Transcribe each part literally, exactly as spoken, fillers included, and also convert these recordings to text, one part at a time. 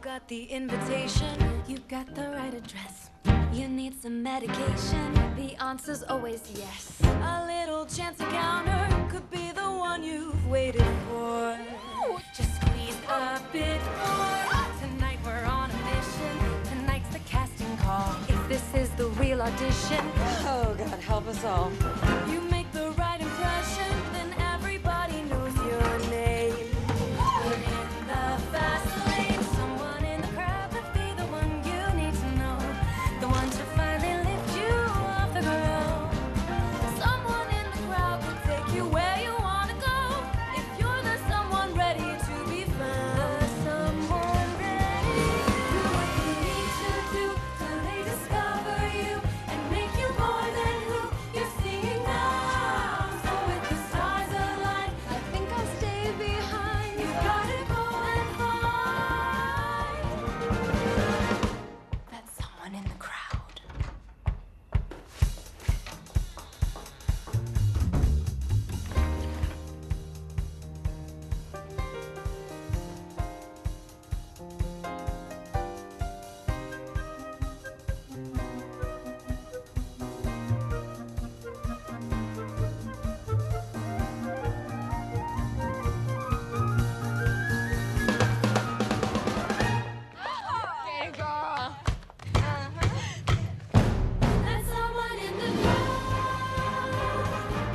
got the invitation, you got the right address. You need some medication, the answer's always yes. A little chance encounter could be the one you've waited for. Just squeeze a bit more. Tonight we're on a mission. Tonight's the casting call. If this is the real audition, oh God, help us all. You make the right impression, then everybody knows your name. You're in the fast lane. Someone in the crowd could be the one you need to know, the one to finally lift you off the ground. Someone in the crowd will take you where you want to go, if you're the someone ready to be found. The someone ready. Do what you need to do till they discover you and make you more than who you're seeing now. So with the stars aligned, I think I'll stay behind. You gotta go and find that someone in the crowd. Hey, girl. That someone in the crowd.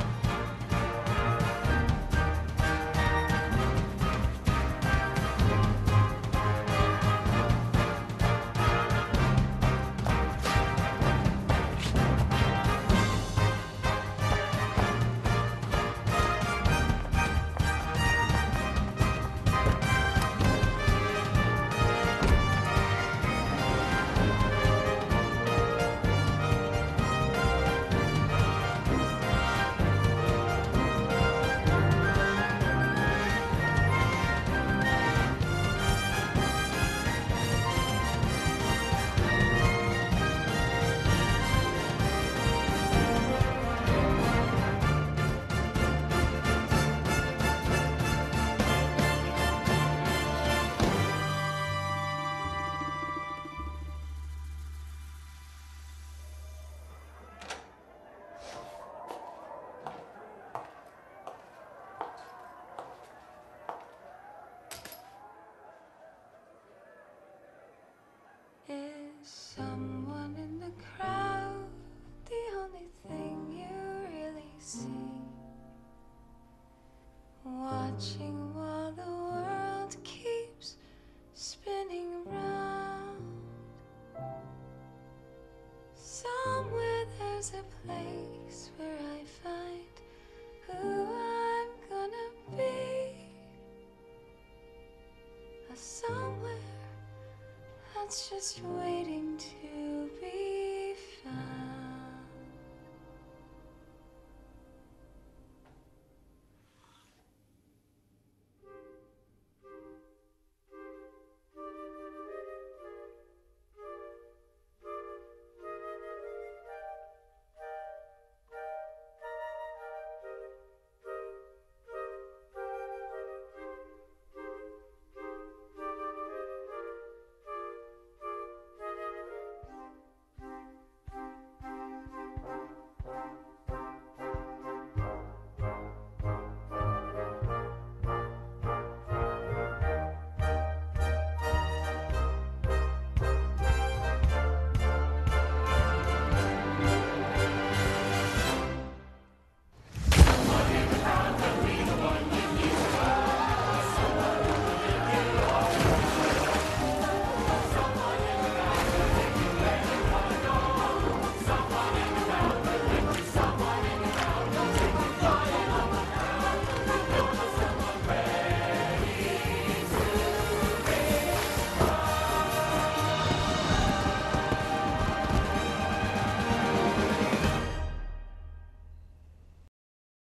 Is someone in the crowd the only thing you really see? Watching while the world keeps spinning round. Somewhere there's a place where I find who I'm gonna be. A somewhere that's just waiting to